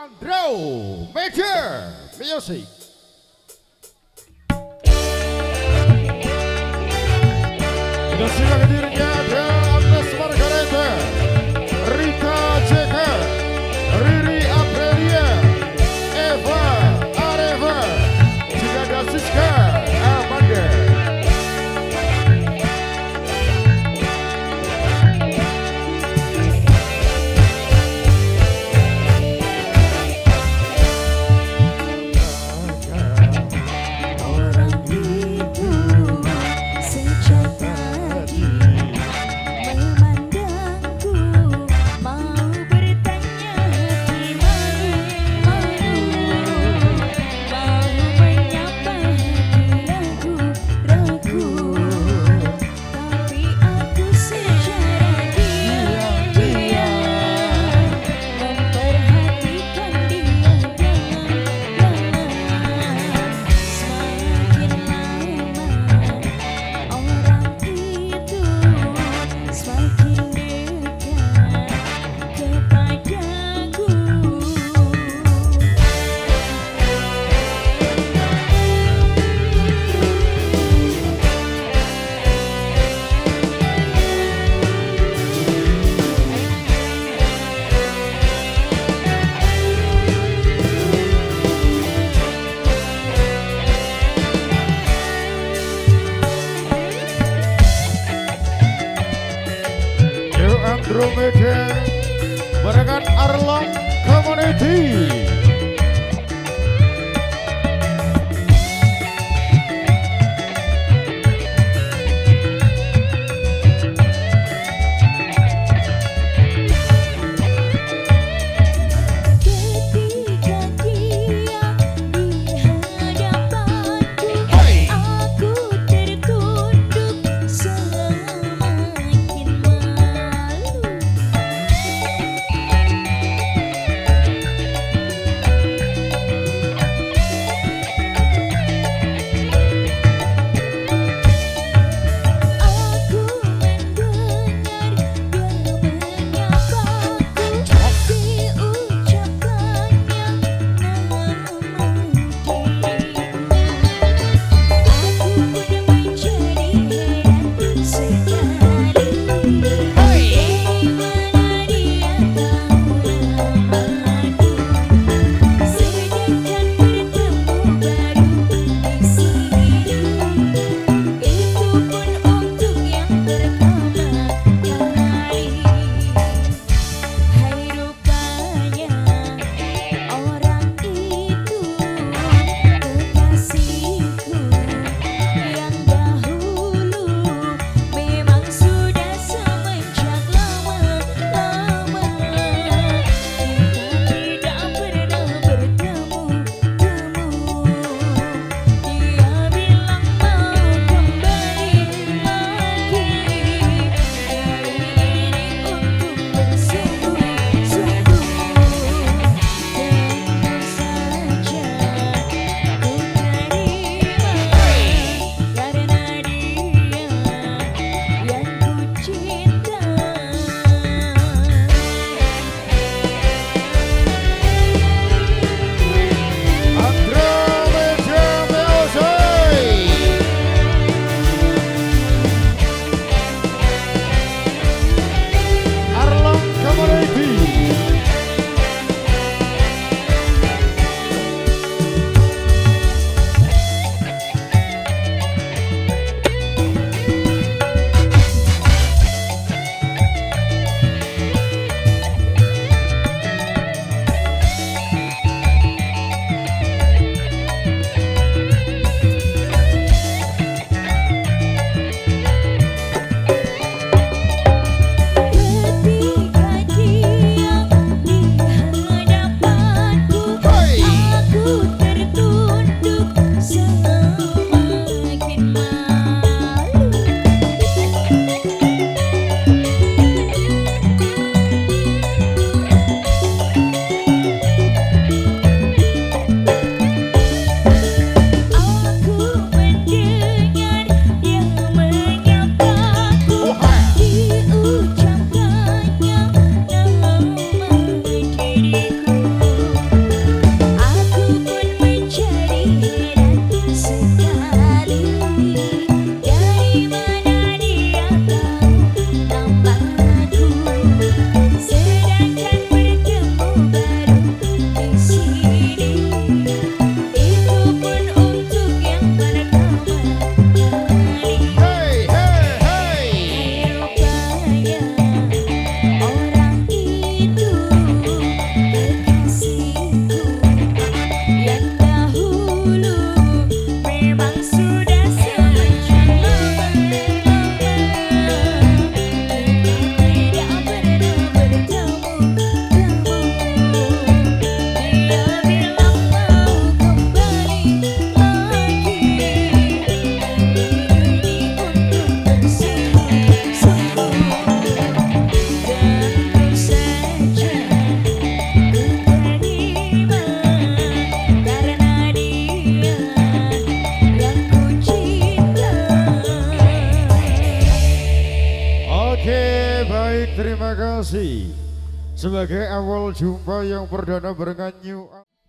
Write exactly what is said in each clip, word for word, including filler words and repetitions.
Andrew Major Music. Sudah siap hadirnya ada Agnes Margareta, Rita Jeka, Riri Aprilia, Eva Areva, juga ada Siska Amanda. Sebagai awal jumpa yang perdana barengan New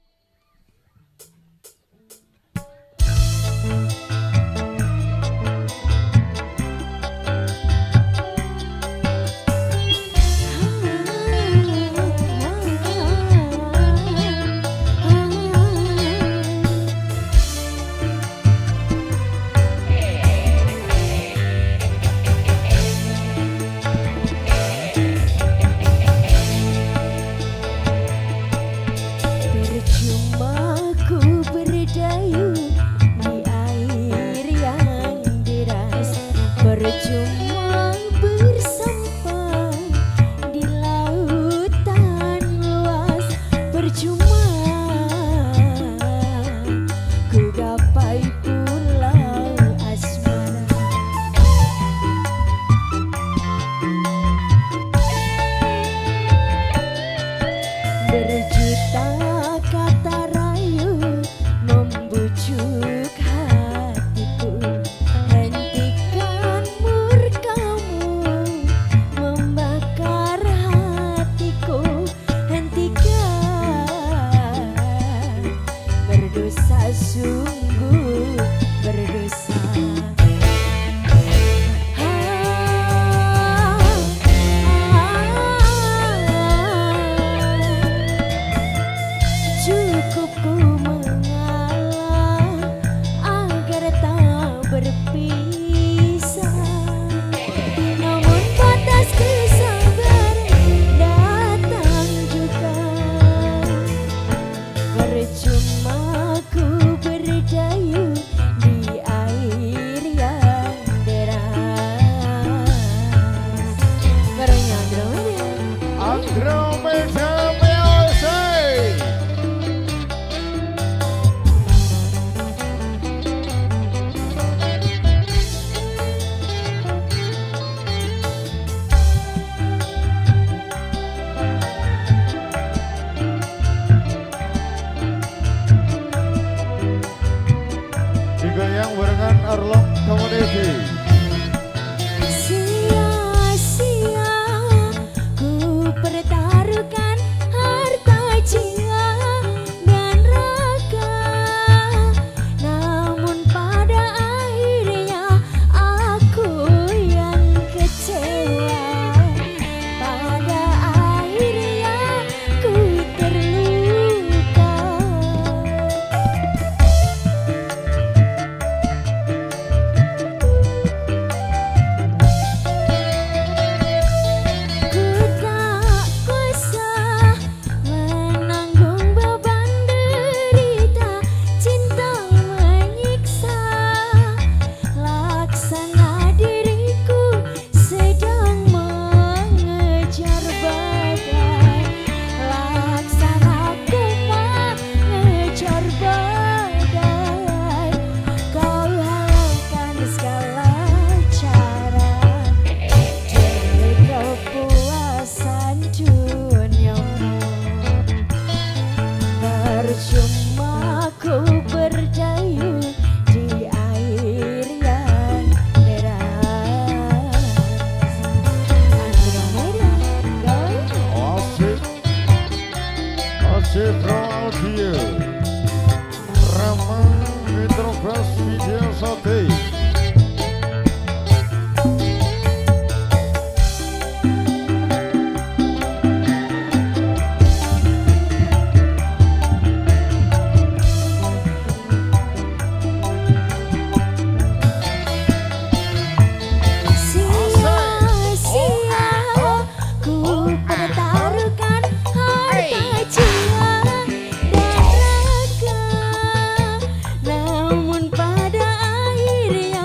digoyang barengan Arlong Community. Sia-sia ku pertaruhkan harta jiwa dan raga, namun pada akhirnya aku yang kecewa. Pada akhirnya ku terluka. Cuma ku berdayung di air yang deras. Asik, asik radio, ramah Metrobus Video Sate. Namun pada akhirnya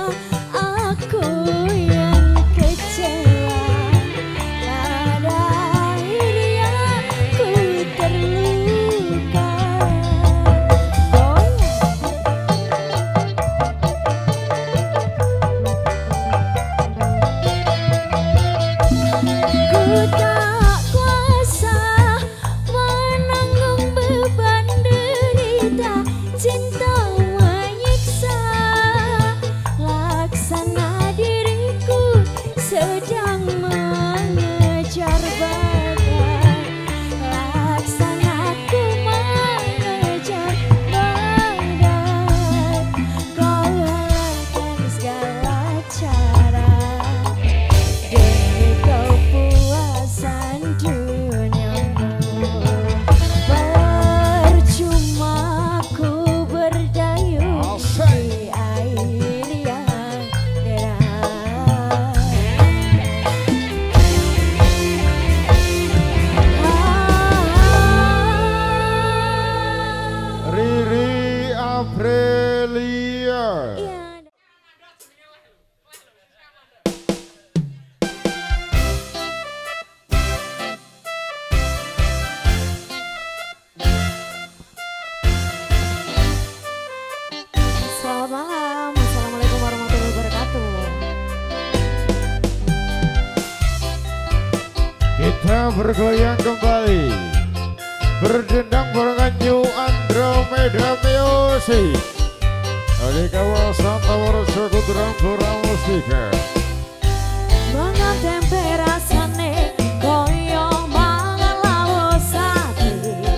Saatnya bergoyang kembali, berdendang barengan New Andromeda Music dari kawasan Tawarejo Kudrang Flora Mustika. Mangan tempe rasane koyo mangan lawos sate,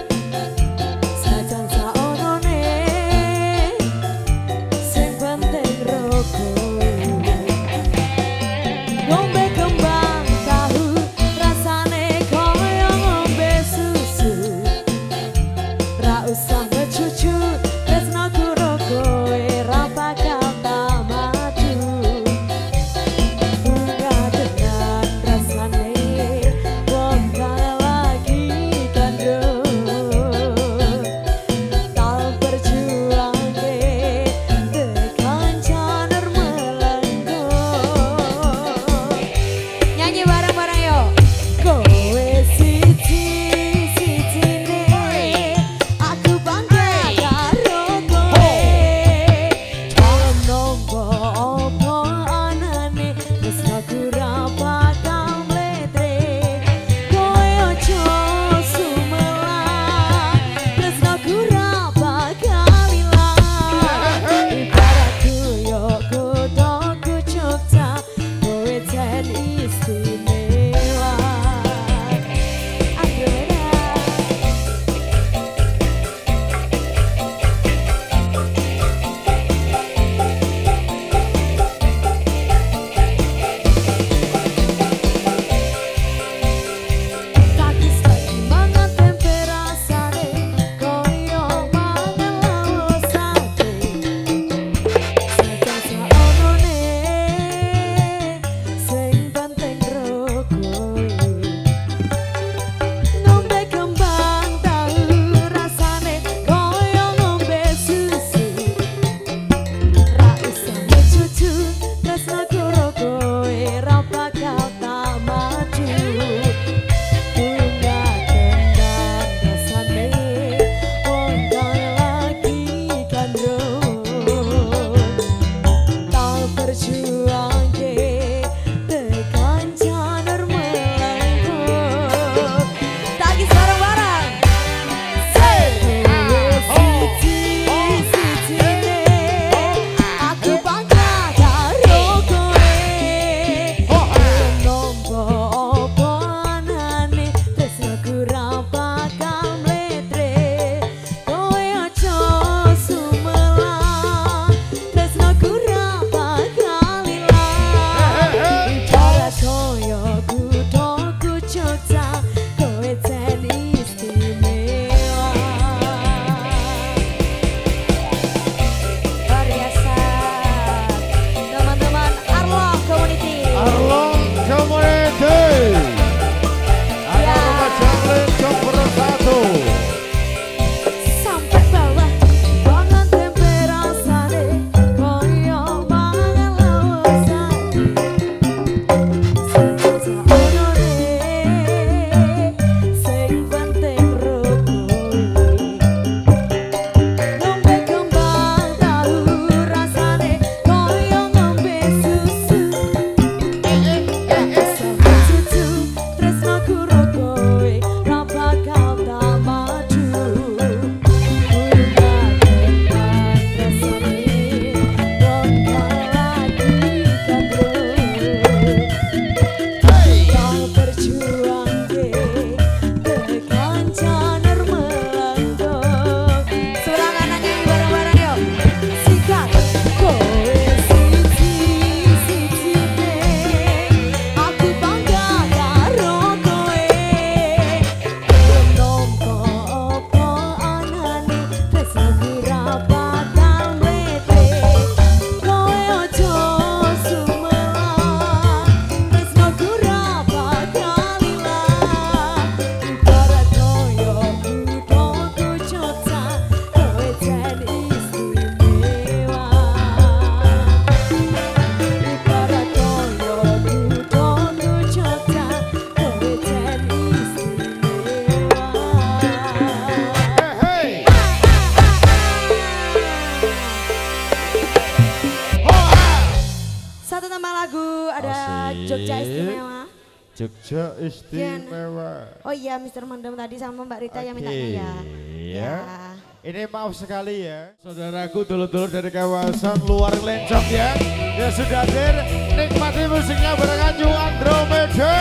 sajan saonone sing penting rokok. Ngombe kembang tahu rasane koyo ngombe susu, ra usah becucu tresnaku rokoe ra bakal tak maju. Bunga dengan rasane wong kaya lagi kandung, tak berjuangke tekan janer melenggo. Nyanyi bareng-bareng yo. Kowe siji sijine aku bangga karo kowe. Dalam nombo opo anane tresnaku ra bakal mletre. Kowe ojo sumelang, tresnaku ra bakal ilang. Ibaratku yo kudoku Jogja, kowe jan istimewa. Akhirnya takis lagi mangan tempe rasane koyo mangan lawos sate, sajan saonone sing penting rokoe. Ngombe kembang tahu rasane koyo ngombe susu, ra usah becucu tresnaku rokoe ra bakal tak maju. Bunga tendang rasane wong kaya lagi kandung, tak berjuangke tekan janer melenggo. Takis bareng-bareng. Kowe siji sijine aku bangga karo kowe. Nombo opo anane tresnaku ra bakal mletre. Kowe ojo sumelang, tresnaku ra bakal ilang. Ibarat koyo kudoku Jogja, kowe jan istimewa. Luar biasa, teman-teman Arloh Community. Arlong Community ada remaja Jember satu. Sampai bawah mangan tempe rasane koyo mangan lawos sate, sajan saonone sing penting rokoe. Ngombe kembang tahu rasane koyo ngombe susu, ra usah becucu tresnaku rokoe ra bakal tak maju. Bunga tendang rasane wong kaya lagi kandung, tak berjuangke tekan janer melenggo. Serangan nyanyi bareng-bareng yo. Sikat. Kowe siji sijine aku bangga karo kowe. Nombo opo anane tresnaku ra bakal mletre. Kowe ojo sumelang, tresnaku ra bakal ilang. Ibarat koyo kudoku Jogja, kowe jan istimewa. Ibarat koyo kudoku Jogja, kowe jan istimewa. Hey, Satu tambah lagu ada Asik. Jogja Istimewa. Jogja istimewa. Oh iya, Mister Mandem tadi sama Mbak Rita yang minta Oke, ya. ya. Ini maaf sekali ya, saudaraku dulur-dulur dari kawasan luar Lencong ya, yang sudah hadir nikmati musiknya barengan New Andromeda.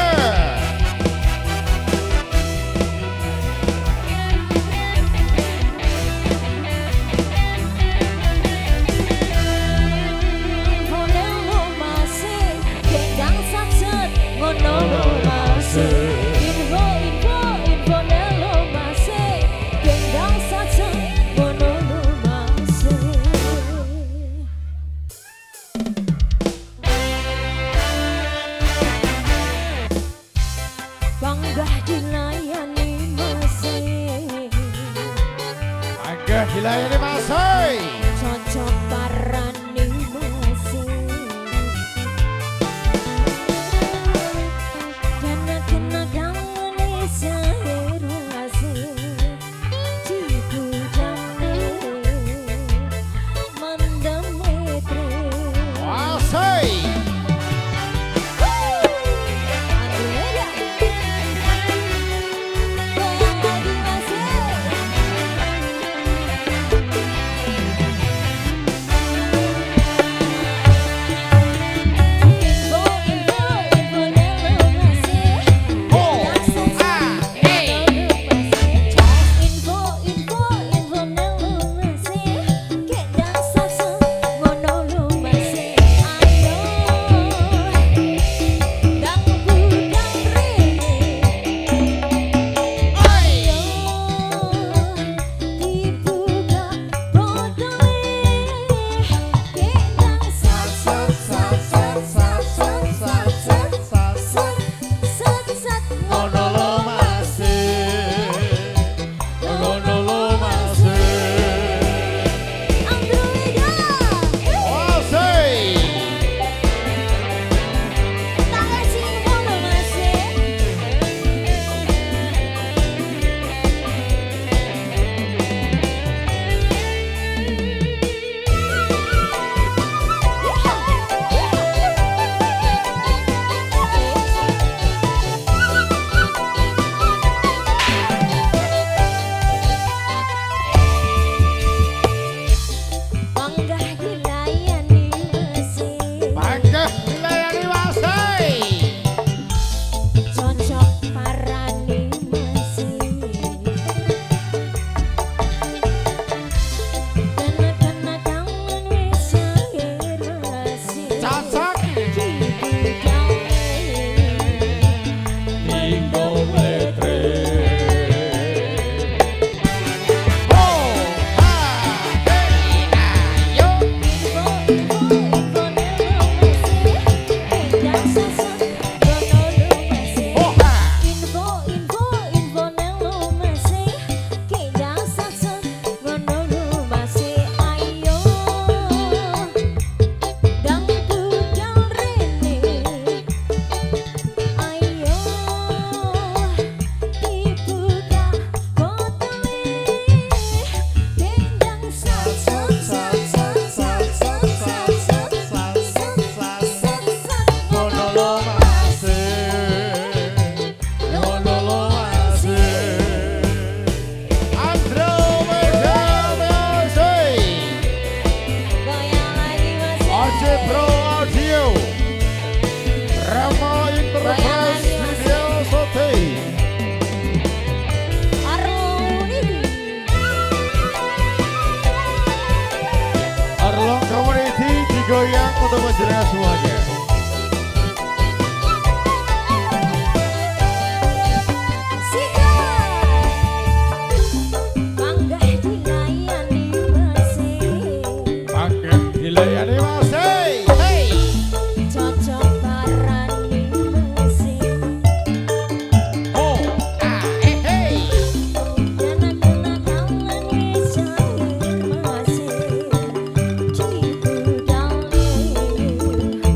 Dilayani masih cocok parani masih karena kena kangen sahir masih cipu jane mandam metre masih goyang untuk menjelaskan semuanya. Dilayani masih, hey. Cocok parani masih. Oh, ah, eh, hey. Karena kena kangen wisair masih. Cipu dalem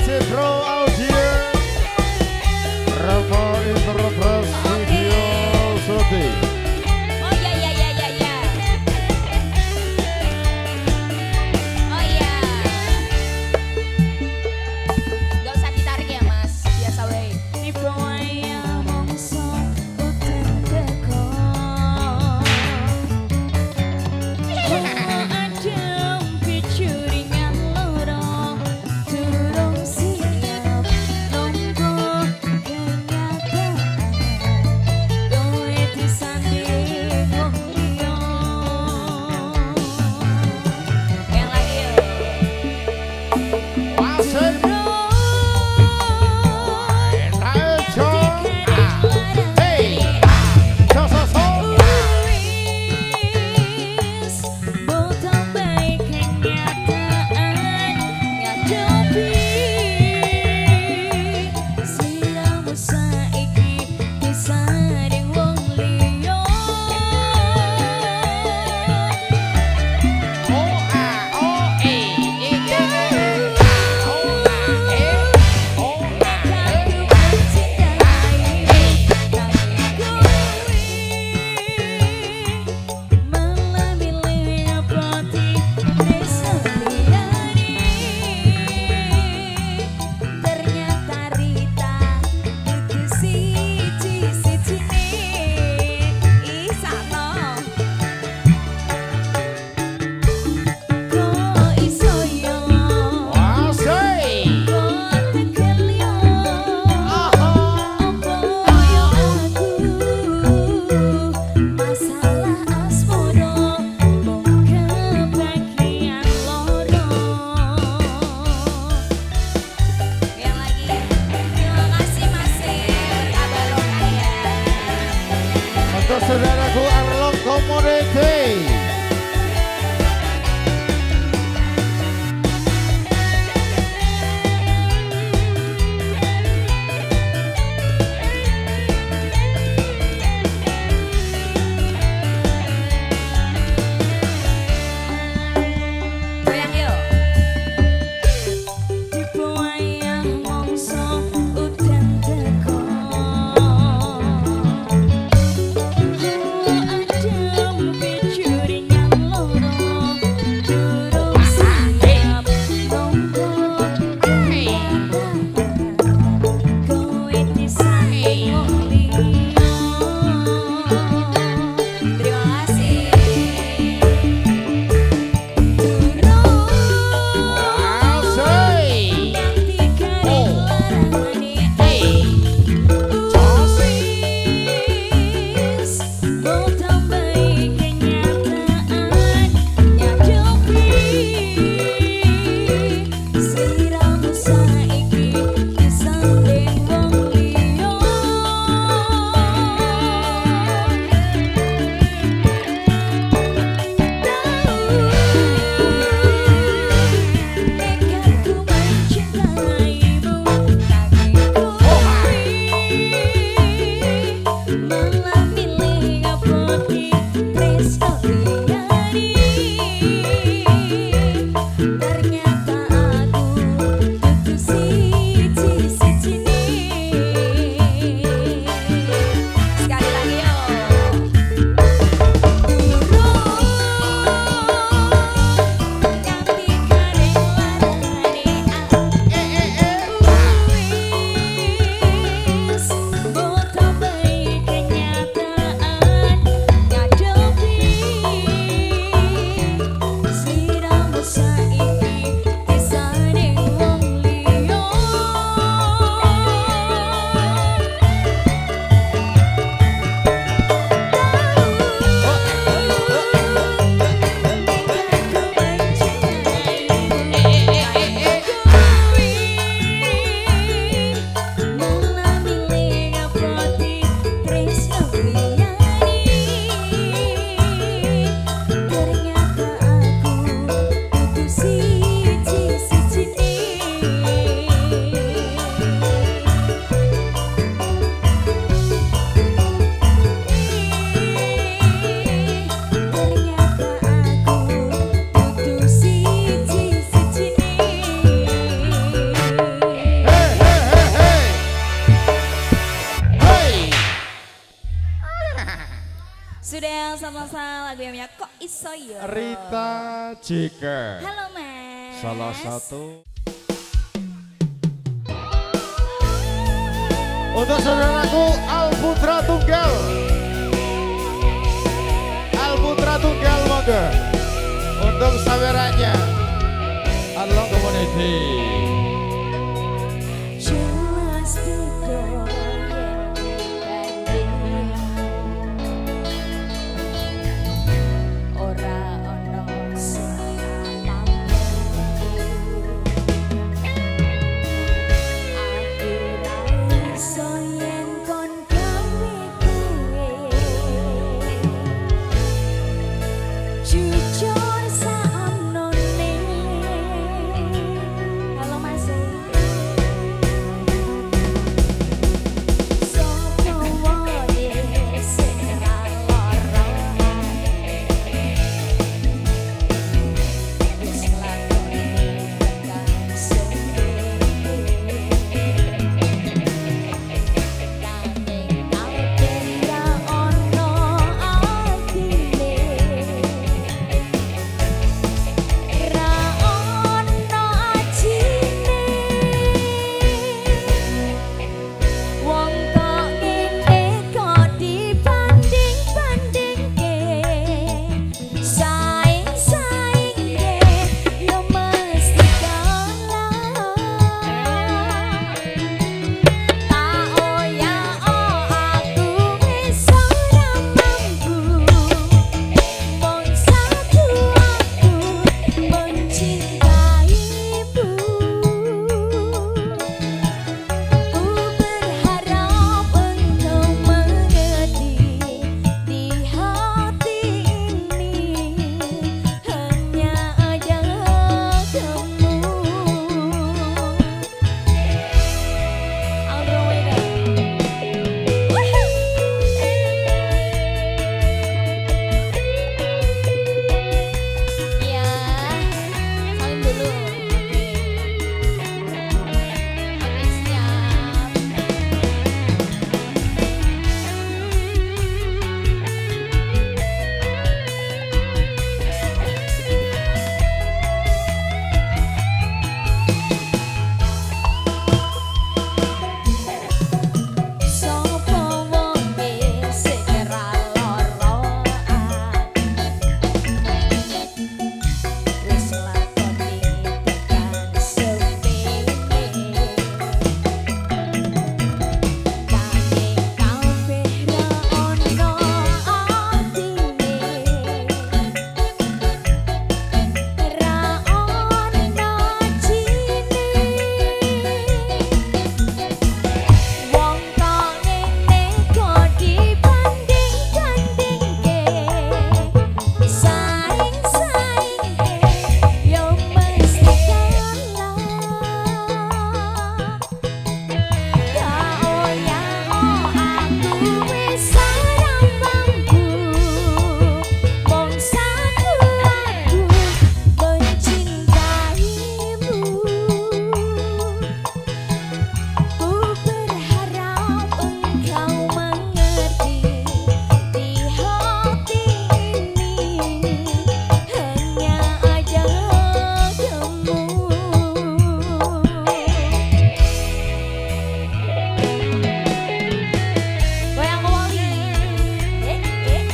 kasih Bro Audio Rama Interpres Video Shooting. Oh ya ya ya ya ya. Oh ya. Gak usah ditarik ya Mas, biasa wey. Tiba waya mongso udan teko. Adem picuringan loro durung siap. sama-sama lagu yang kok iso ya. Rita Jika. Halo Mas. Salah satu. Untuk saudaraku Al Putra Tunggal. Al Putra Tunggal moga. Untuk sawerannya Along Community. Jelas beda ora ono sing aku ra iso yen kon gawe kowe jujur saamnone. Halo Mas. Sopo wae sing ra lara wis lakoni tekan sendiri nanging kabeh ra ono artine ra ono ajine wong kok ngene kok dibanding-bandingke saing-saingke yo mesti kalah tak oya aku wis ora mampu mung satu aku mencintaimu. Ku berharap engkau mengerti di hati ini hanya ada kamu. Andromeda. Ya, salim dulu. Oke. Oke, siap. Sopo wonge sing ra lara wis lakoni tekan sepene nanging kabeh ra ono artine ra ono ajine wong kok ngene kok dibanding-bandingke saing-saingke yo mesti kalah tak oya aku wis ora mampu mung satu aku mencintaimu. Ku berharap engkau mengerti di hati ini hanya ada kamu. Goyang wali. Eh, eh.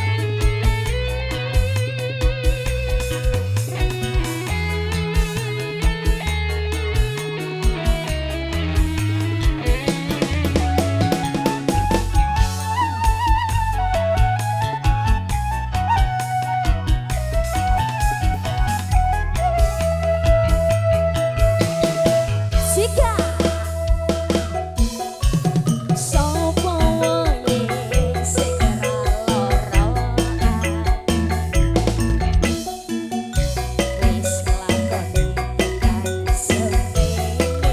Sika sopo wae sing ra lara wis lakoni tekan sepene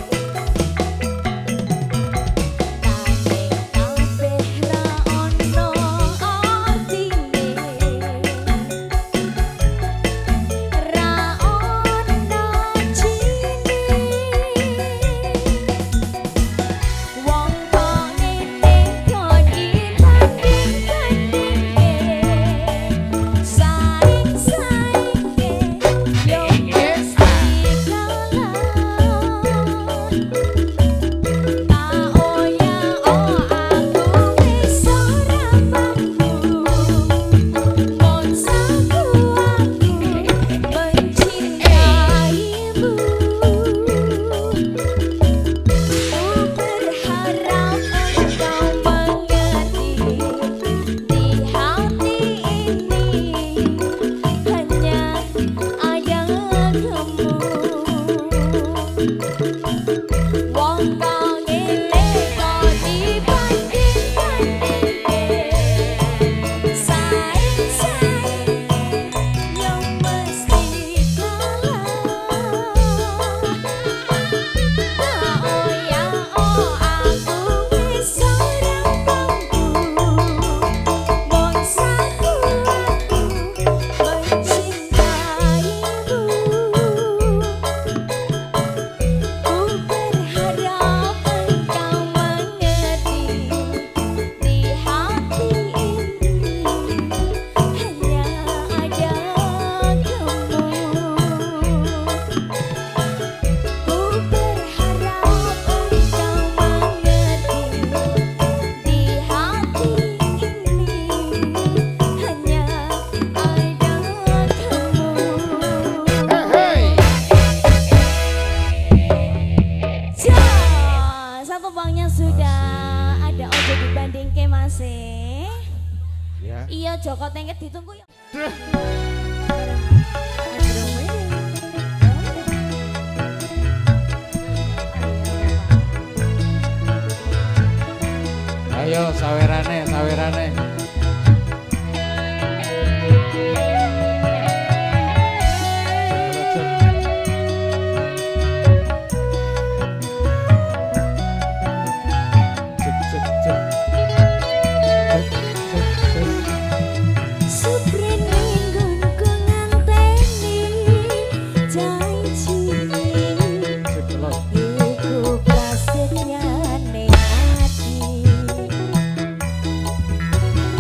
nanging kabeh ra ono artine ra ono ajine Wong kang ngene kok dibanding-bandingke saing-saing yo mesti kalah. Oh ya oh aku wis seorang bangku bangsaku aku mencintaimu. Ku berharap engkau mengerti di hati ini hanya ada kamu. Ku berharap engkau mengerti di hati ini hanya ada kamu. Hey, Ja, satu bangnya sudah ada ojo dibanding ke masih. ya. Iya Joko Tengket ditunggu ya. Ayo sawerane, sawerane. Suprene nggonku nganteni janjine iku prasetya ning ati.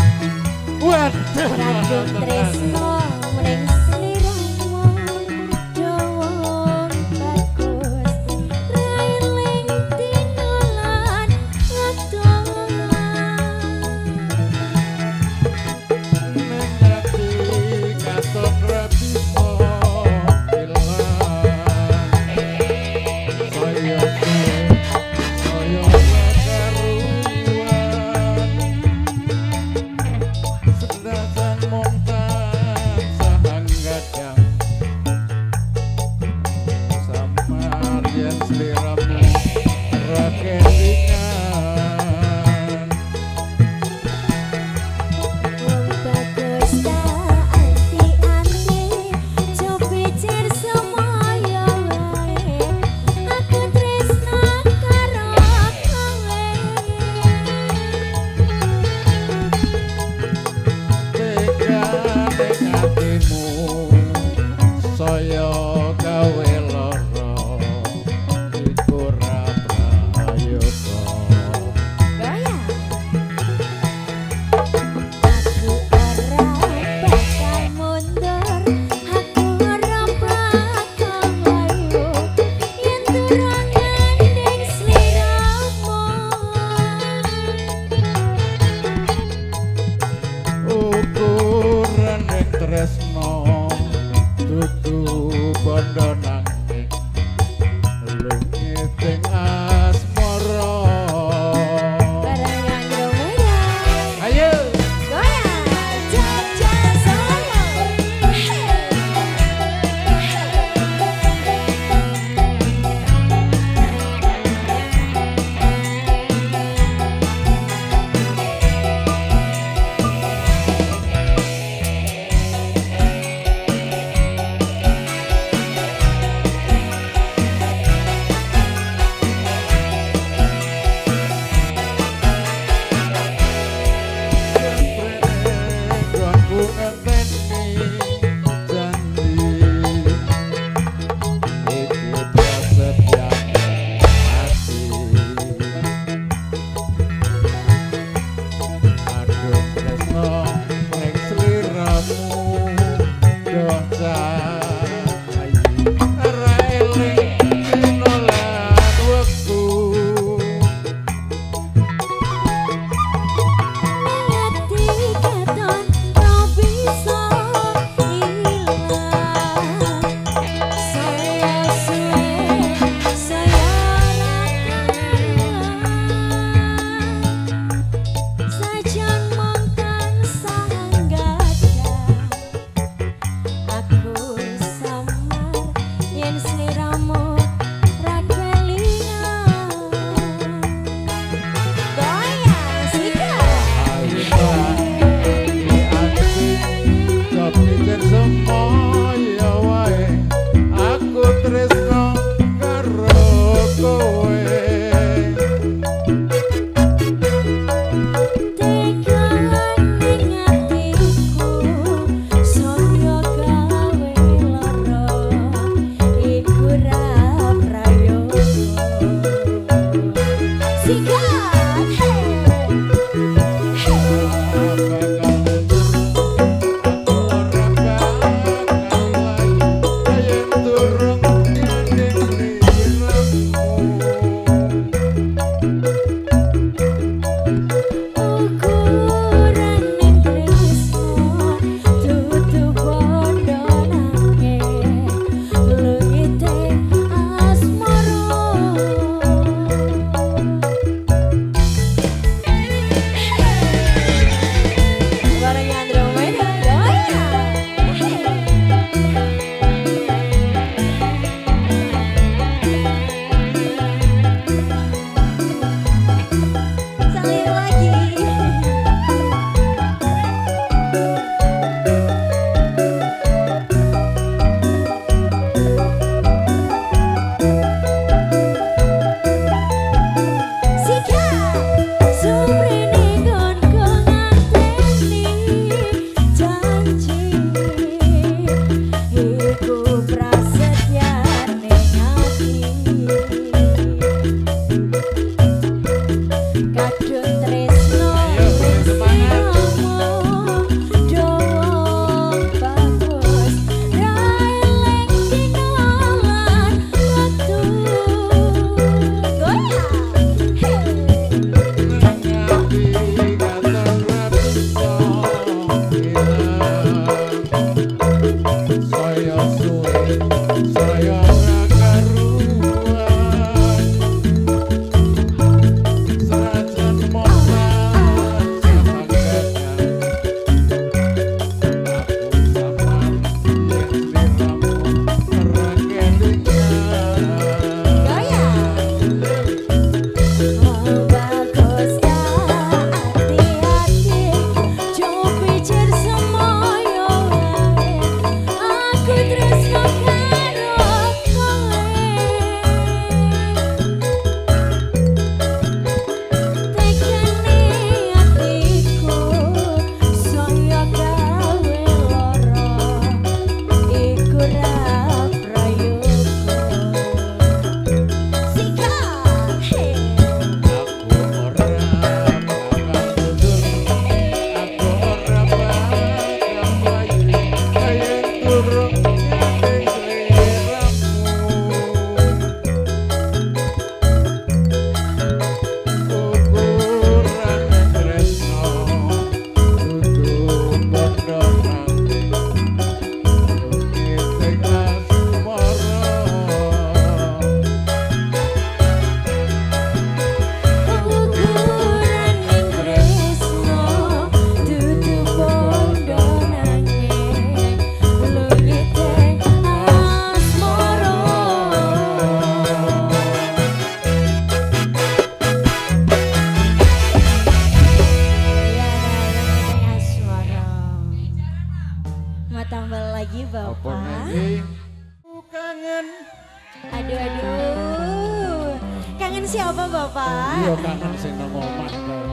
siapa Bapak? Iya kangen sing nang omah kok.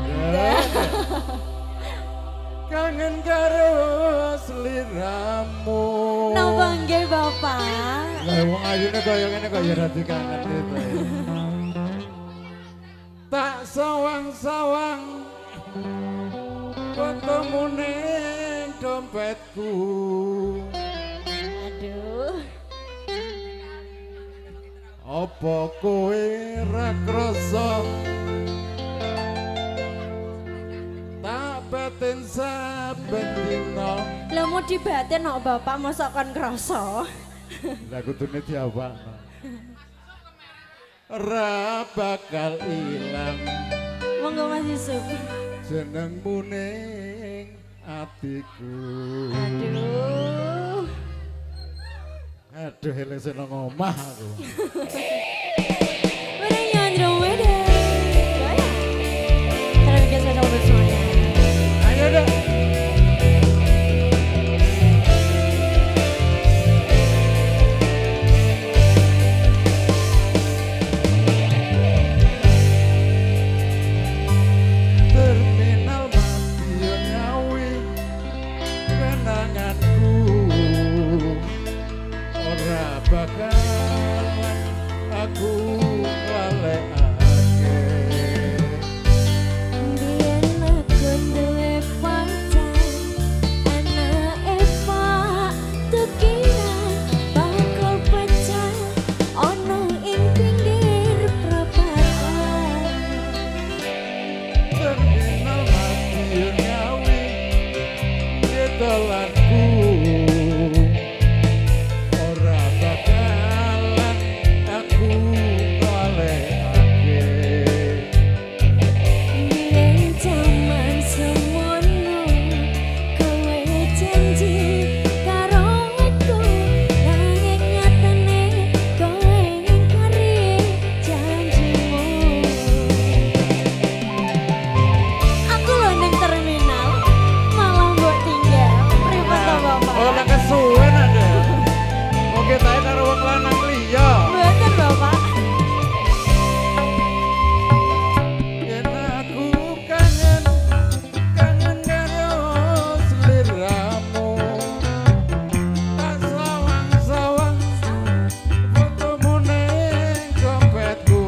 Kangen karo sliramu. Napa nggih Bapak? Lah wong ayune kaya ngene kok ya rada kangen gitu. Tak sawang-sawang ketemu ning dompetku. Aduh. Apa kowe ra krasa tak batin saben dina. Lah mau dibatin kok Bapak mosok kon krasa. Lah kudune diawakno. Ra bakal ilang Monggo Mas Yusuf. jenengmu ning atiku. Aduh. Aduh eling sing nang omah aku. Bareng Andromeda. Terima kasih untuk semuanya. Ayo dong. Terminal Madiun Ngawi kenanganku ora bakalan aku lalekake. Biyen aku duwe pacar, anake Pak tukiran bakal pecah ono ing pinggir perapatan. Terminal Madiun Ngawi dolanku ora bakalan aku lalekake. Biyen jaman semono kowe janji karo aku, nanging nyatane kowe ingkari janjimu. Aku lho ning terminal malah mbok tinggal. Pripun to Bapak? Oh, lah kesuwen ada. Oke, tae karo wong lanang liya. Mboten Bapak. Yen aku kangen, kangen karo sliramu. Tak sawang-sawang fotomu ning dompetku.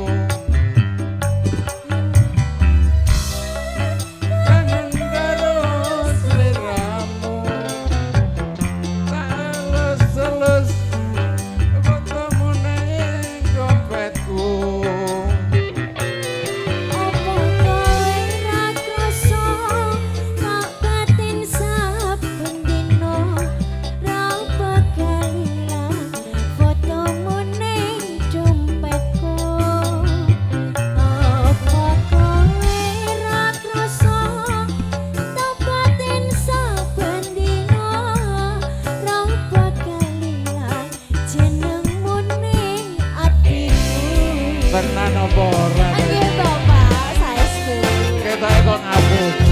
Kangen karo sliramu. Tak elus-elus fotomu ning dompetku. Apa kowe ra krasa tak batin saben dina ra bakal ilang fotomu ning dompetku. Apa kowe ra krasa tak batin saben dina ra bakal ilang jenengmu ning atiku. Tenan apa ora? Nggih Bapak, saestu. Ketoke kok ngapusi.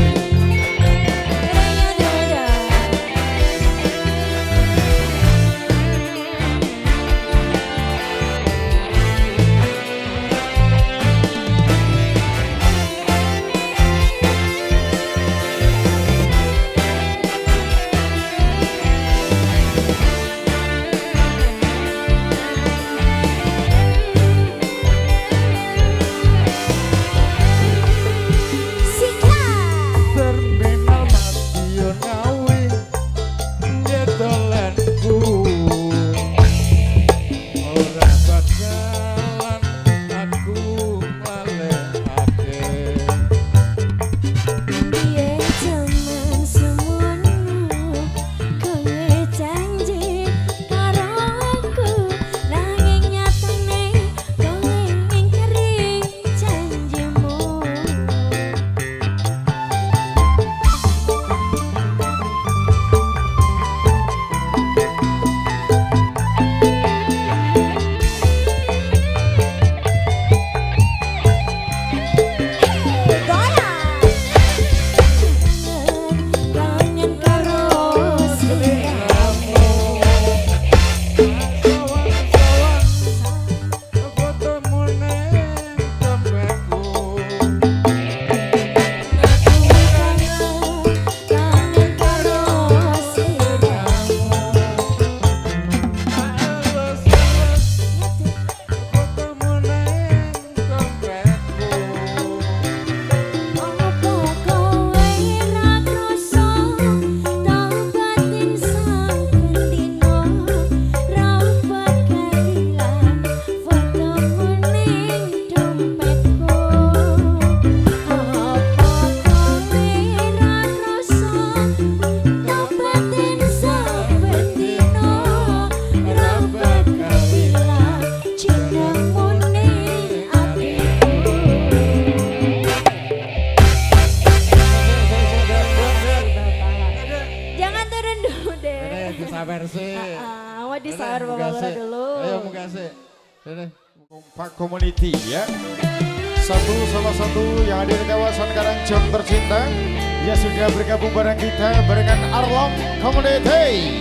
kasih. Ah, mau di sahur Bapak Lurah dulu. Ayo mau kasih. Ini Kompak Community ya. Satu salah satu yang ada di kawasan Karangjong tercinta. Ya sudah bergabung bareng kita barengan Arlong Community.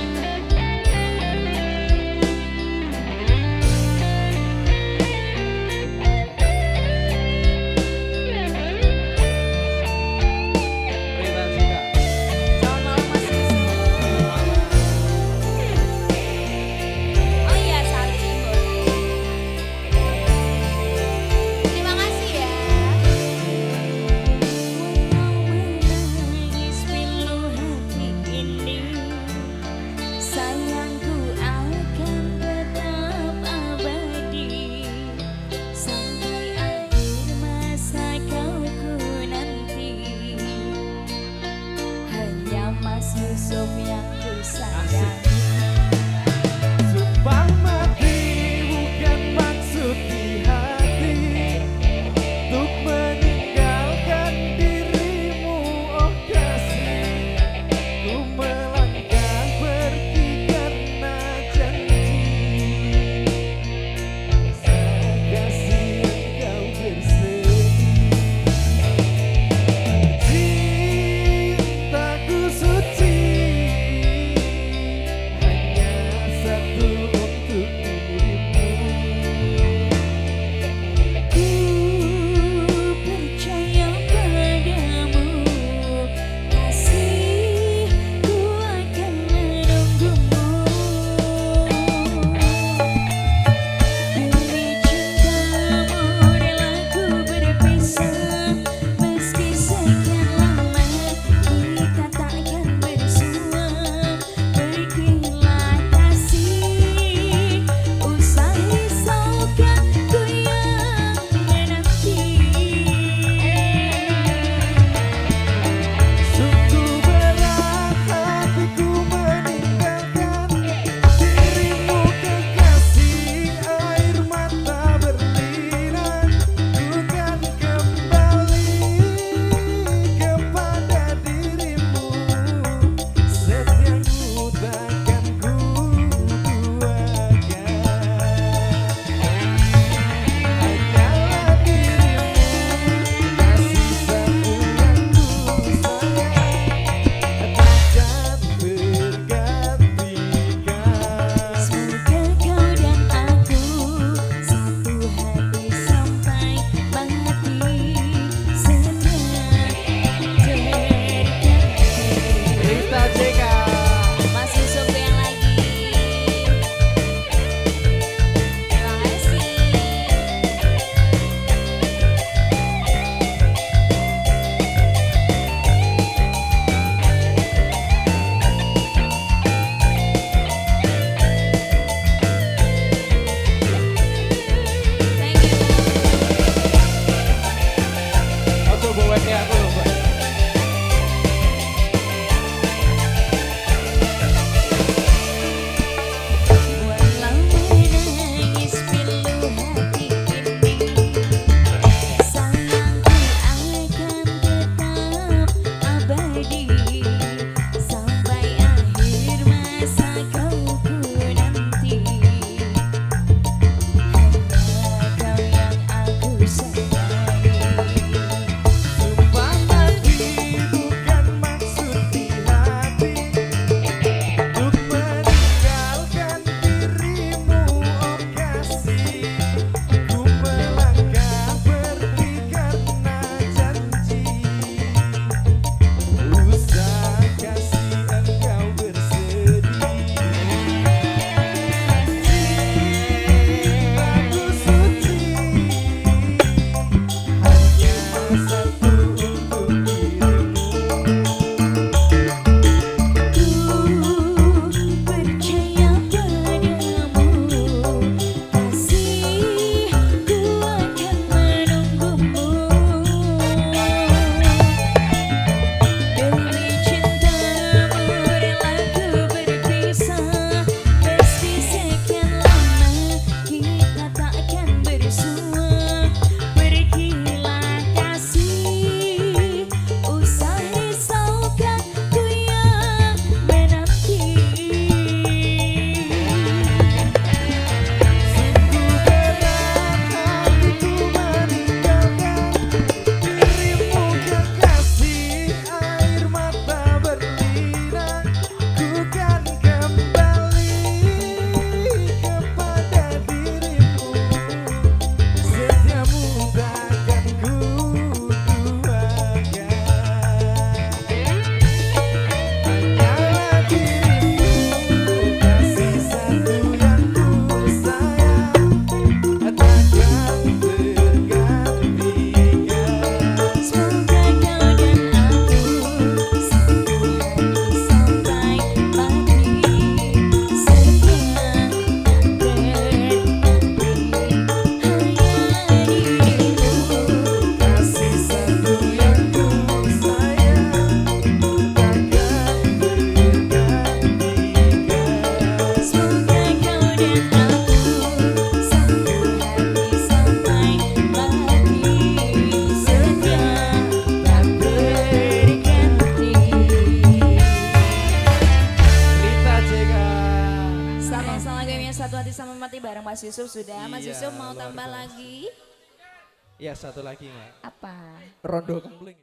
bareng Mas Yusuf sudah. Mas Iya, Yusuf mau luar tambah biasa. lagi? Ya satu lagi Mbak. Apa? Rondo kempling.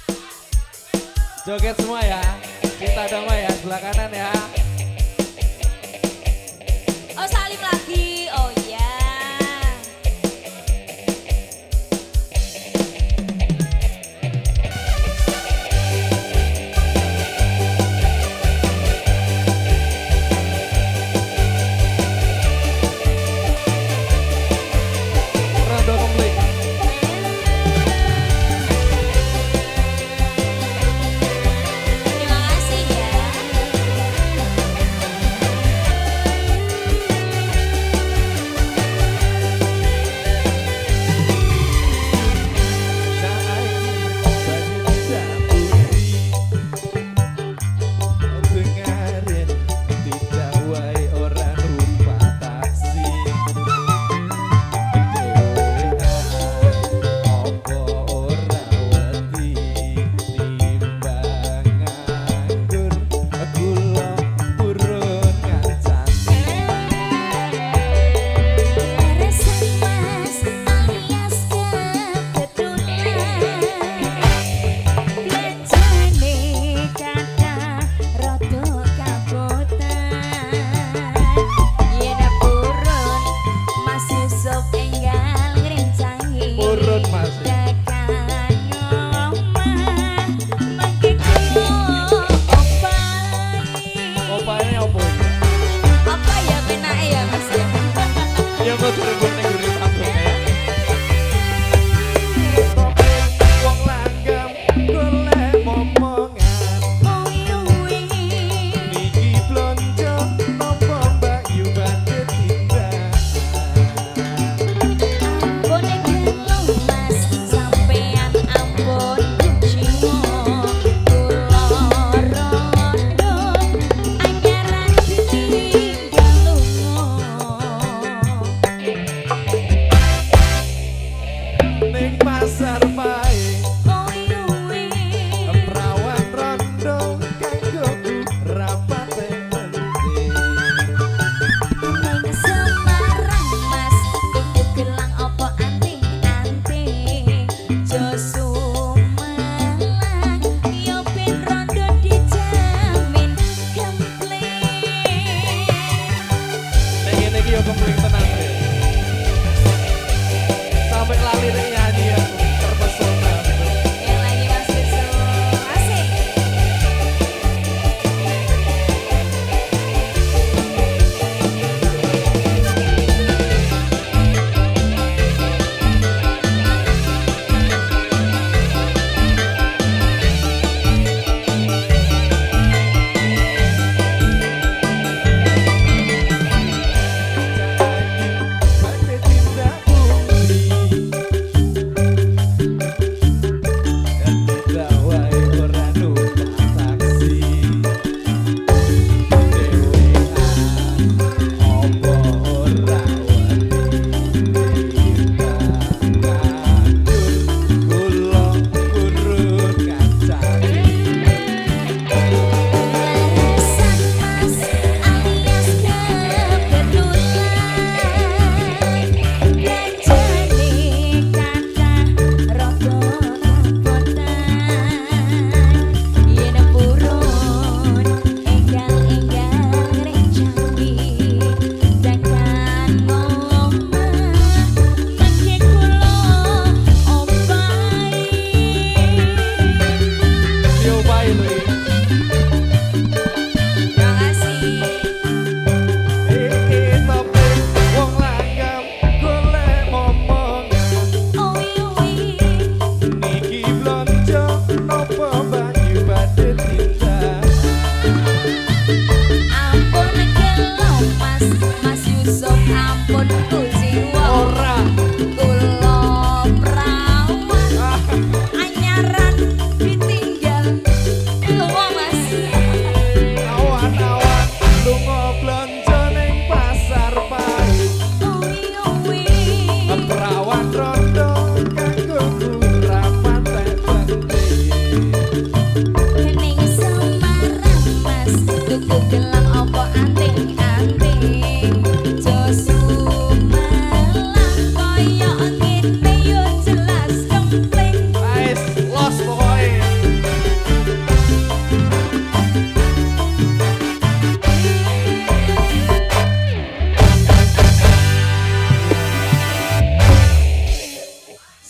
Joget semua ya. Cinta damai ya sebelah kanan ya. Oh salim lagi, oh iya. Rondo kempling. Terima kasih ya.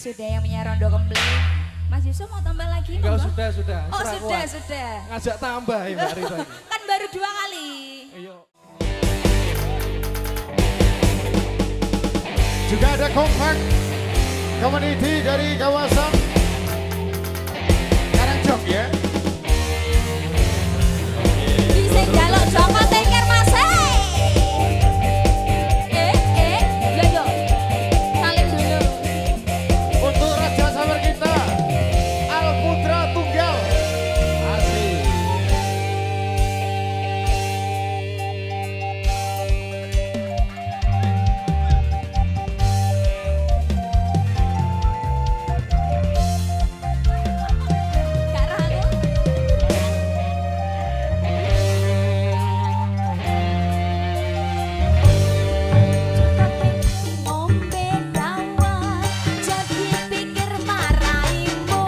Sudah yang punya rondo kembling. Mas Yusuf mau tambah lagi? Enggak, monggo? sudah, sudah. Oh Serah sudah, kuat. sudah. Ngajak tambah ya Mbak Rita ini. Kan baru dua kali. Ayo. Juga ada kompak community dari kawasan Karangjong ya. Bisa jaluk Joko Tengger Mas. Eh, eh, yo yo. Salim dulu. Untuk Raja Sabar kita Al Putra Tunggal. Asik. Kak Ralu. Ngombe dawa jadi pikir maraimu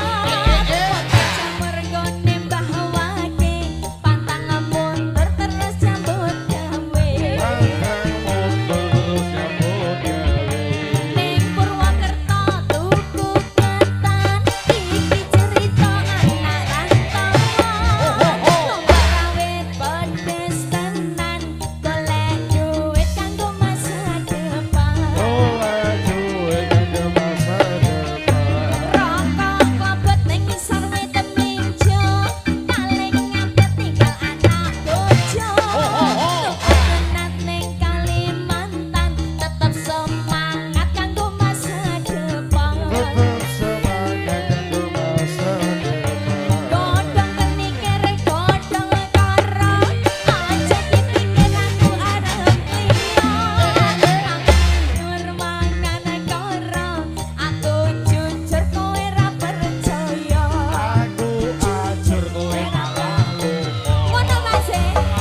jamur gone mbah wake pantang mundur terus jambut gawe Pantang mundur terus nyambut gawe. ning Purwokerto tuku ketan iki cerita anak rantau lomba rawit pedes tenan golek duit kanggo masa depan Oleh duit ke masa depan. rokok klobot ning ngisor wit melinjo paling ngadep tinggal anak bojo tenat ning Kalimantan tetep semangat kanggo masa depan Tetap semangat ke masa depan. godhong kenikir godhong karo aja dipikir aku arep liya nur mangan karo aku jujur kowe ra percaya Aku ajur kowe malah lupa. ngono Mas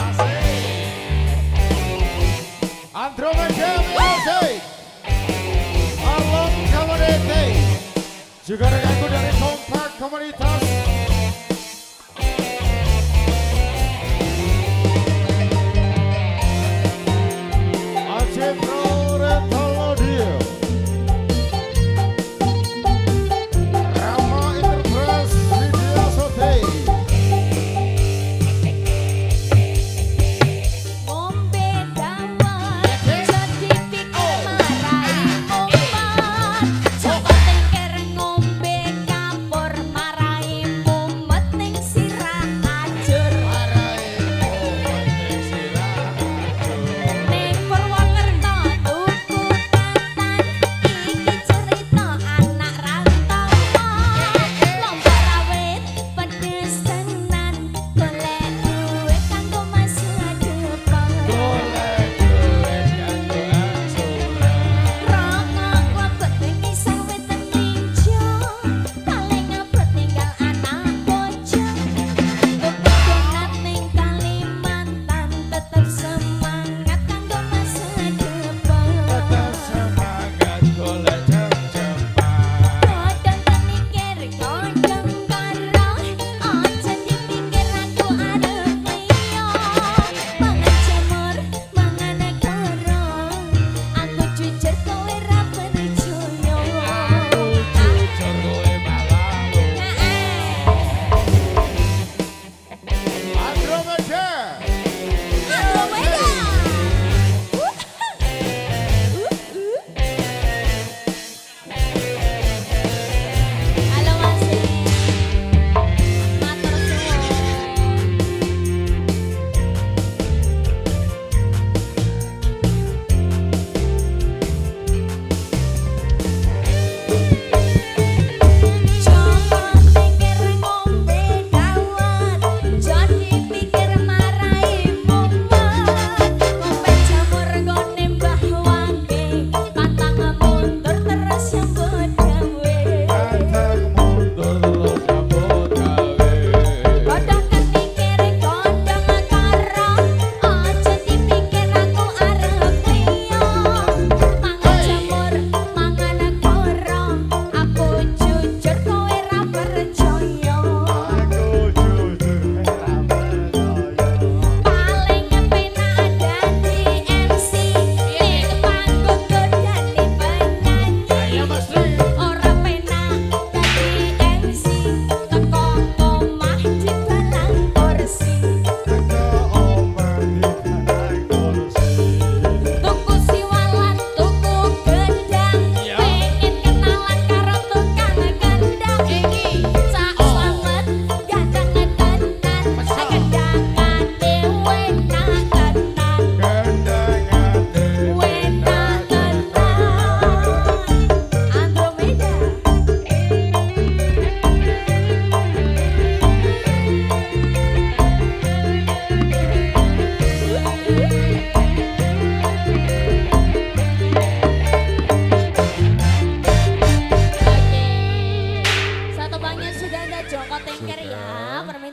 Andromeda Music Along Community juga rekanku dari kompak komunitas Aceh Pro Rental Audio Rama Enterprise Video Shooting. ngombe dawa jadi pikir marai umat Joko Tengger ngombe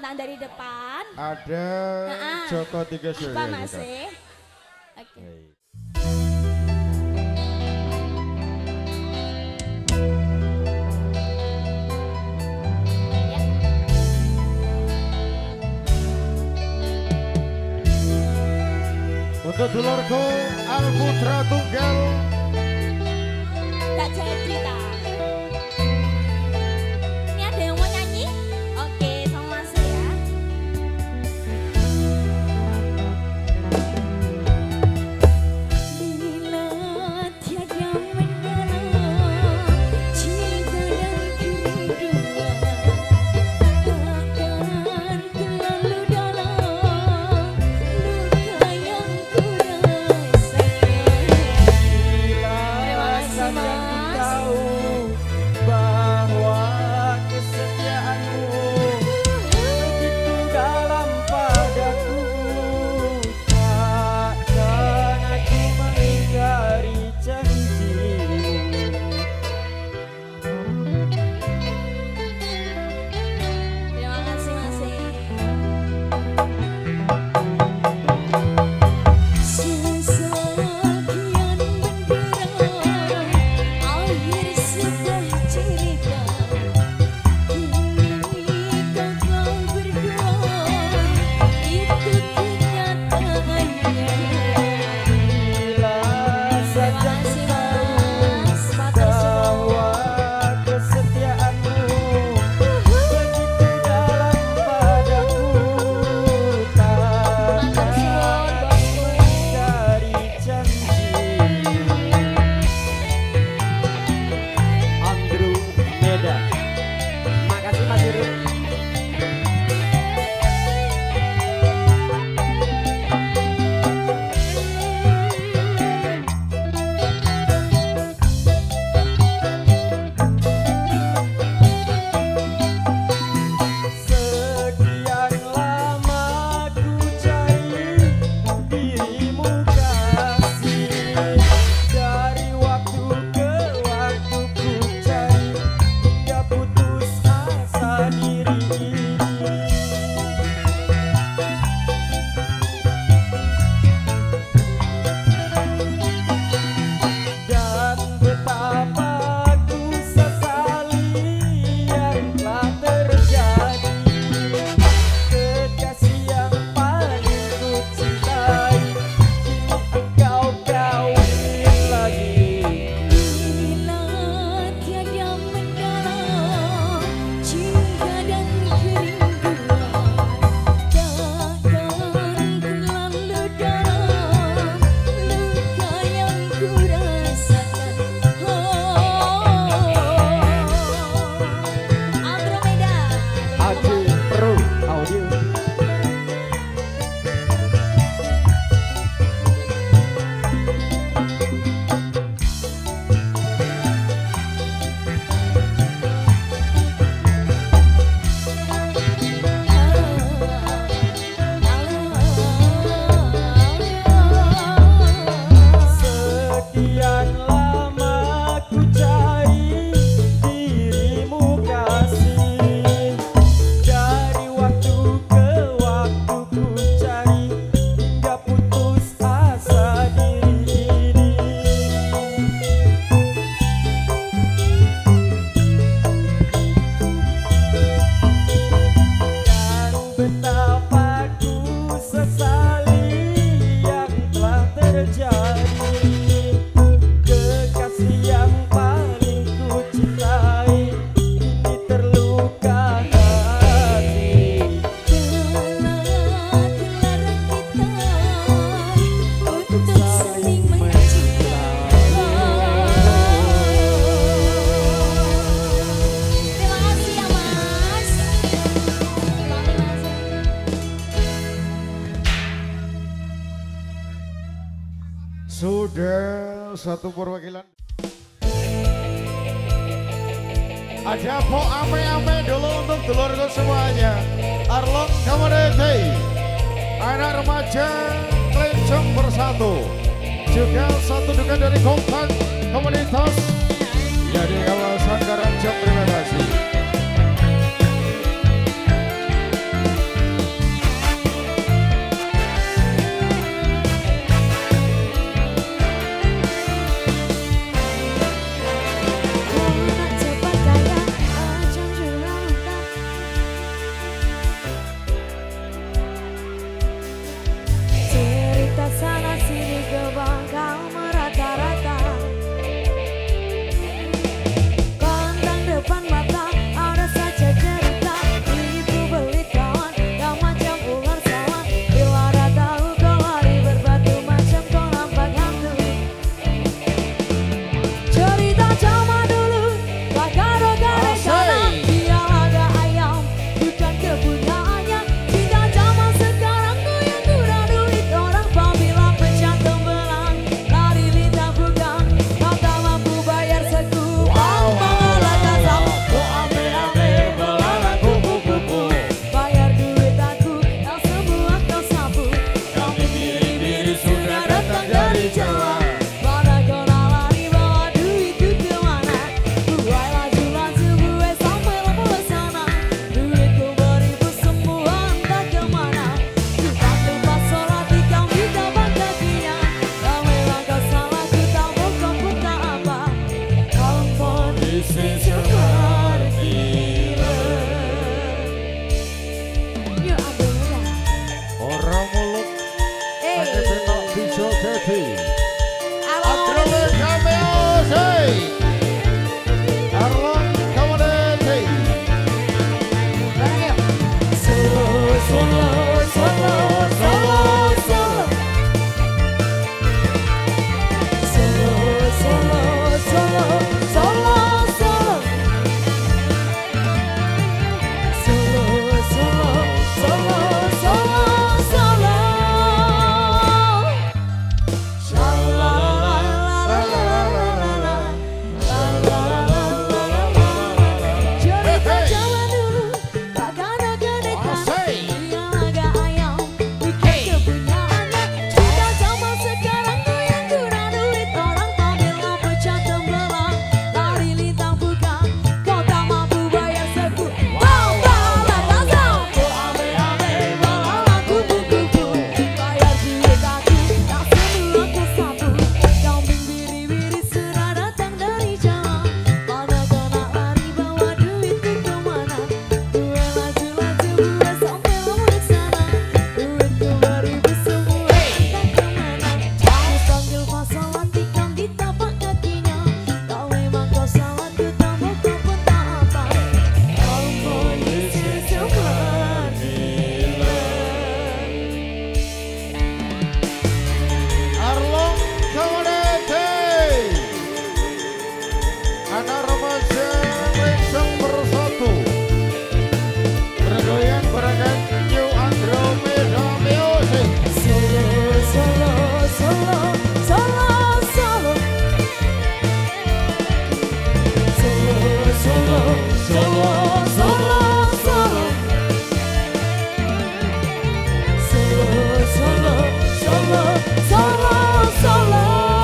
pantang dari depan. Ada Nah, Joko Tiga Surya. Apa juga. masih? Oke. Baik. Ya. Untuk dulurku Al Putra Tunggal. Gak jadi ta. Ini ada yang mau nyanyi? Oke, sama Mas ya. Bila tiada mendalam cinta dan kerinduan, takkan terlalu dalam luka yang ku rasakan. Terima kasih Mas. Bahwa kesetiaanmu begitu dalam padaku, takkan aku mengingkari janjimu. Terima kasih Mas. Sesakian menderang, akhir sudah cerita. Kini kau berdua, itu kenyataannya. Bila saja Terima kasih Mas. Matur suwun. bahwa kesetiaanmu begitu dalam padaku, Matur takkan suwun bosku. dari janji. Andrew Meda. Makasih Mas Irul. Sekian lama ku cari dirimu kasih, dari waktu ke waktu ku cari hingga putus asa diri ini. Dan betapa ku sesali yang telah terjadi, kekasih yang paling ku cintai, kini engkau kawin lagi. Bila tiada mendalam cinta dan kerinduan, takkan terlalu dalam luka yang ku rasakan. Oh, Andromeda. Adi Pro Audio. Sekian lama ku cari dirimu kasih, dari waktu ke waktu ku cari hingga putus asa diri ini. Dan betapa ku sesali yang telah terjadi, kekasih yang paling ku cintai kini terluka hati. Telah dilarang kita untuk saling mencinta. Terima kasih ya Mas. Terima kasih. Sudah satu perwakilan. Ada po ame-ame dulu untuk dulurku semuanya. Arlong Community, anak remaja Klencong Bersatu, juga satu dukan dari kompak komunitas yang di kawasan Karangjong. Terima kasih. isi seperti Yuk ambil orang mulut Eh hanya benak bisa jadi Halo Adrome Cameo say Arlong Community Bareng yuk Solo, solo, solo, solo, solo Solo, solo, solo, solo, solo Solo, solo, solo, solo, solo Cerita zaman dulu takkan ada dekat Dia agak ayam bikin kepunyaannya Jika zaman sekarang goyang guna duit Orang pamela pecah tembelang Lari lintang bukan Kau tak mampu bayar seku Wow, bala gazal Kau ambil-ambil bala kupu-kupu Bayar duit aku tak semua kesapu Kambing biri-biri sudah datang dari jalan Mana kena lari bawa duitku kemana Gue laju-laju gue sampai lama sana Duitku beribu semua entah kemana Aku panggil masalah tikam di tapak kakinya Kau memang kau salah ku tak mau kau pun tak apa Ampun isi seperti Arlong Community anak remaja yang bersatu bergoyang barengkan New Andromeda Music Solo, solo, solo, solo, solo Solo, solo, solo, solo, solo Solo, solo, solo, solo, solo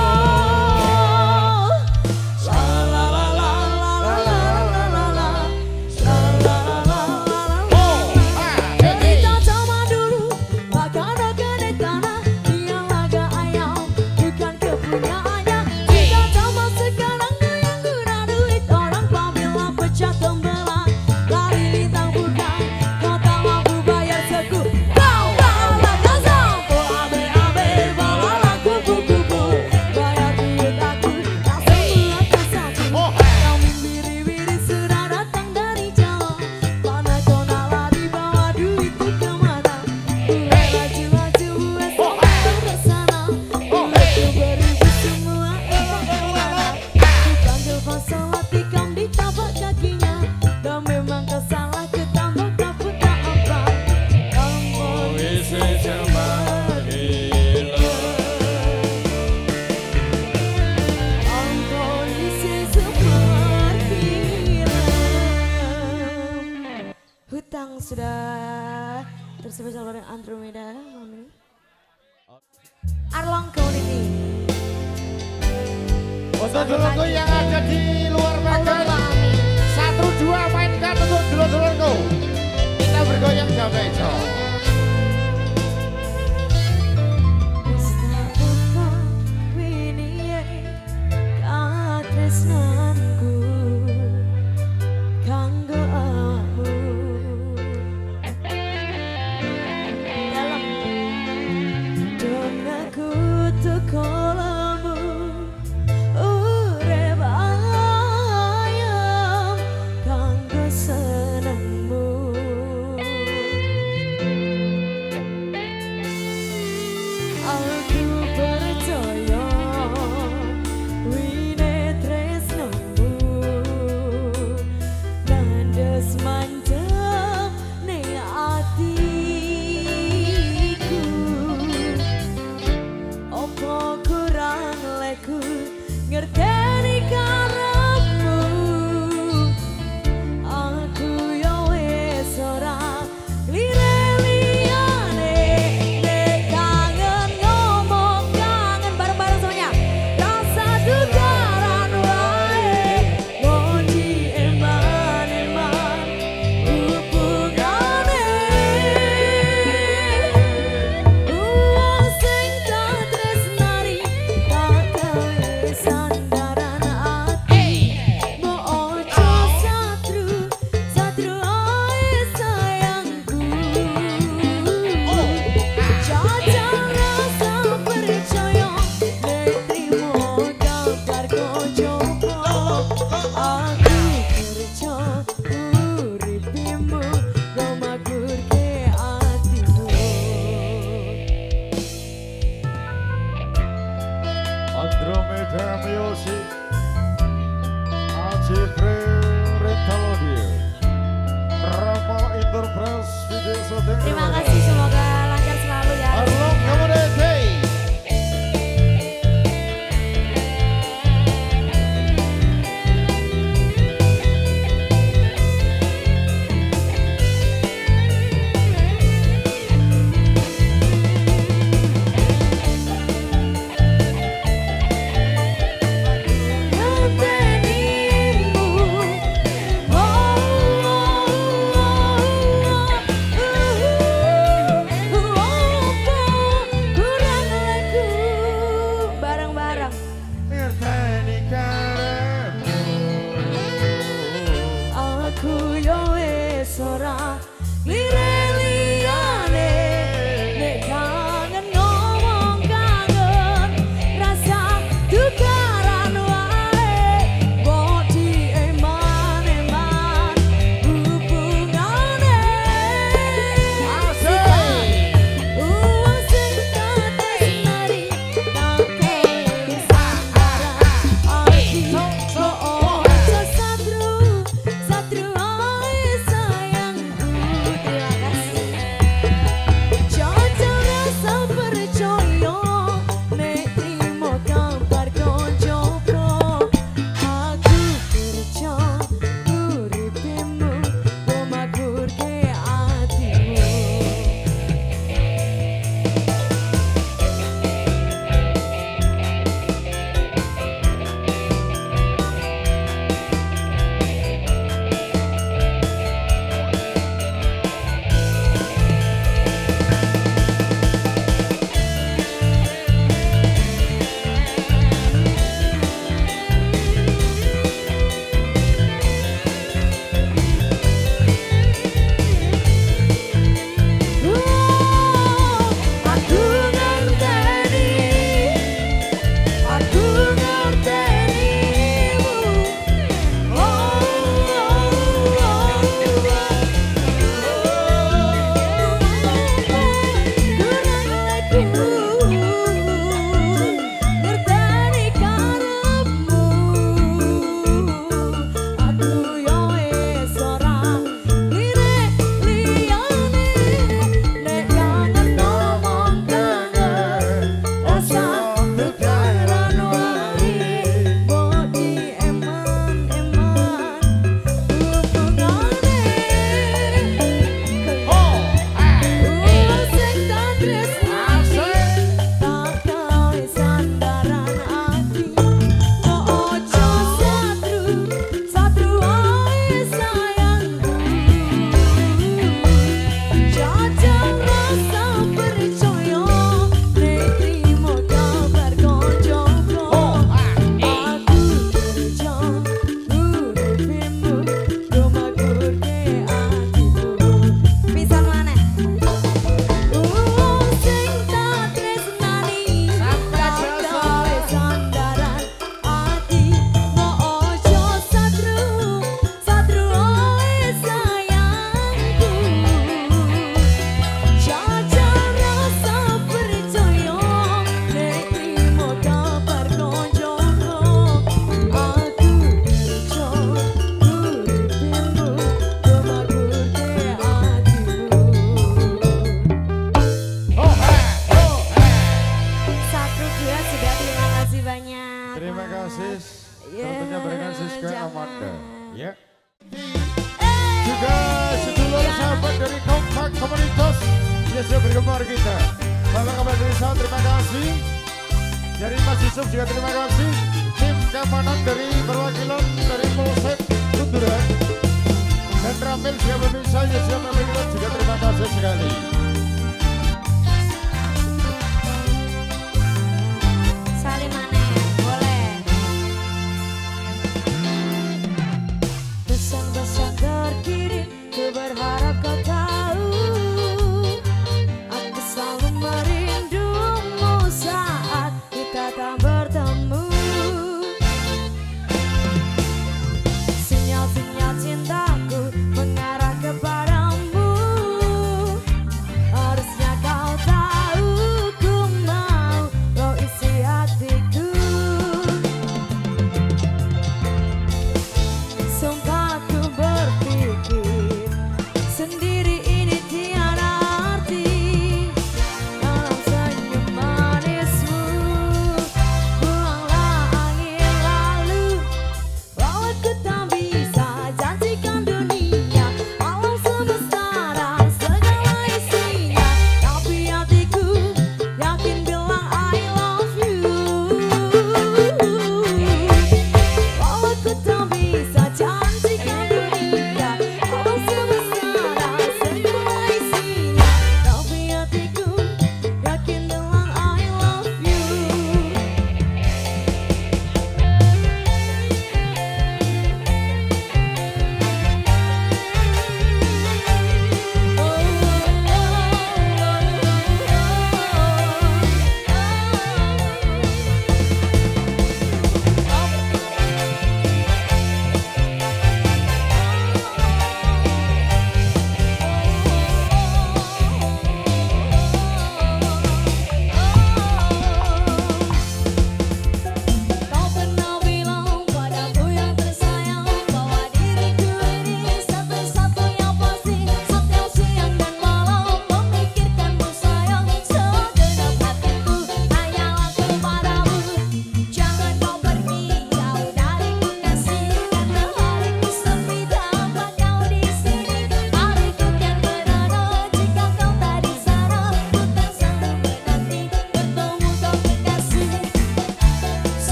La la la la la la la la la la La la la la la la Cerita zaman dulu bahkan gede tanah Dia laga ayam bukan kepunyaannya Jika zaman sekarang goyang guna duit Orang pamela pecah tembelang Lari lintang bukan Kau tak mampu bayar seku Kau bala gazal Kau ambil-ambil bala kupu-kupu Bayar duit aku tak semua kesapu Kambing biri-biri sudah datang dari jalan Mana kau nak lari bawa duitku kemana Gue laju-laju gue sampai ke sana Duitku beribu semua entah kemana Ku panggil masalah tikam di tapak kakinya Dan memang kesalah ketambah kaput tak apa Ampun isi seperti Ampun isi seperti Hutang sudah terspesial bareng Andromeda malam ini Arlong Community untuk dulurku yang ada di luar Medan satu dua mainkan untuk dulur-dulurku kita bergoyang damai cok Wis tak apa wingi katresnanku kanggo awakmu dalam donaku tukolamu urip ayam dari kompak komunitas yang sudah bergemar kita. Bapak kabar desa terima kasih. Dari Mas Yusuf juga terima kasih. Tim keamanan dari perwakilan dari Polsek Kunduran dan Ramil juga pemirsa yang sudah memberikan juga terima kasih sekali. Salim maneh, boleh. Pesan-pesan terkirim, ku berharap kau tahu. Aku selalu merindumu saat kita tak bertemu. Sinyal-sinyal cintaku mengarah kepadamu.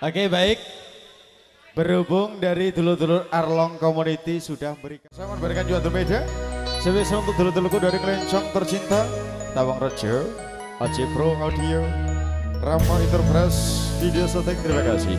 Oke baik, berhubung dari dulur-dulur Arlong Community sudah berikan sama memberikan juga berbeda. Sebisa untuk dulur-dulurku dari Kelencong tercinta, Tawang Rejo, Oji Pro Audio, Rama Enterprise Video Shooting, terima kasih.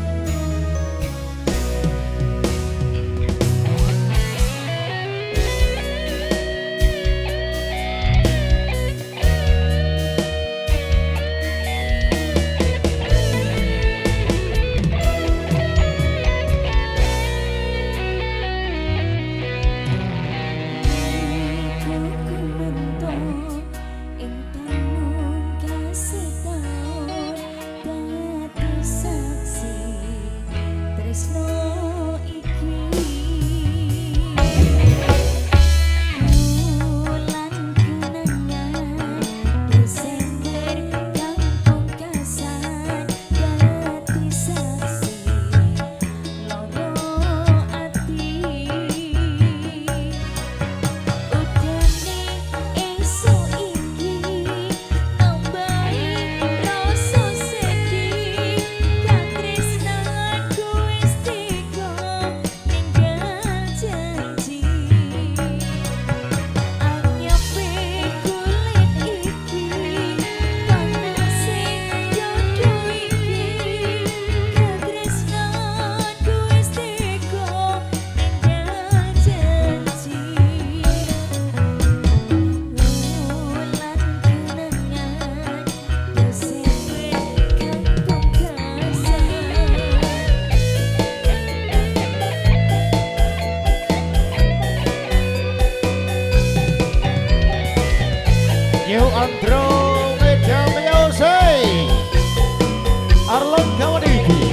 New Andromeda Music, Arlong Community,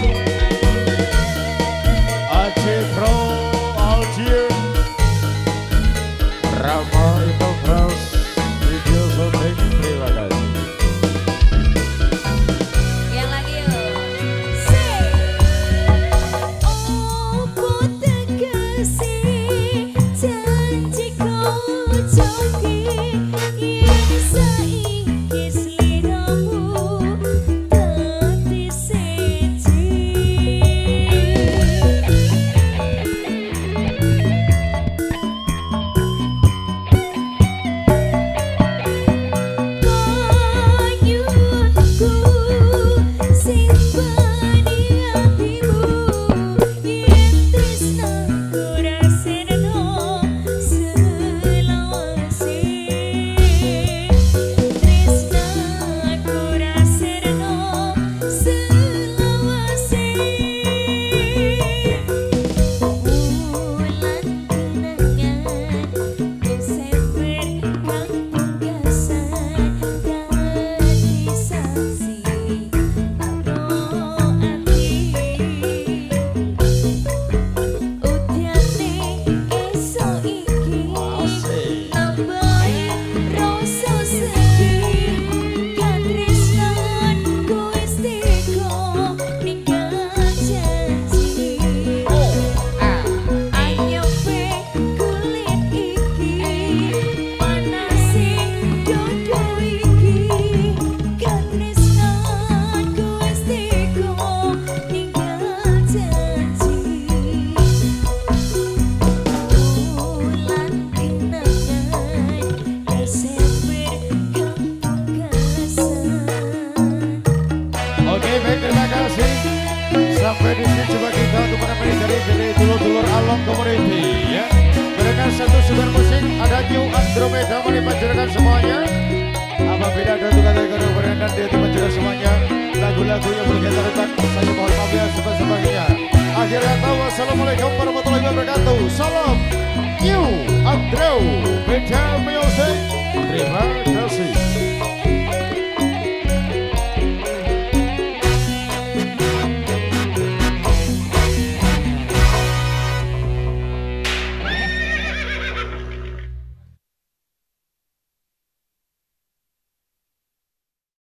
Oji Pro Audio, Rama Enterprise Video Shooting, terima kasih. Yang lagi yuk. Say, oh putih kasih janji kau joki. Sampai di sini coba kita untuk menemani dari dari dulur-dulur Arlong Community ya. Berikan satu super musik, ada New Andromeda memanjurkan semuanya. Apabila ada tukang dari berenang dia memanjurkan semuanya. Lagu-lagu yang berkaitan dengan saya mohon maaf ya sebab-sebagainya. Akhirnya tahu, wassalamualaikum warahmatullahi wabarakatuh. Salam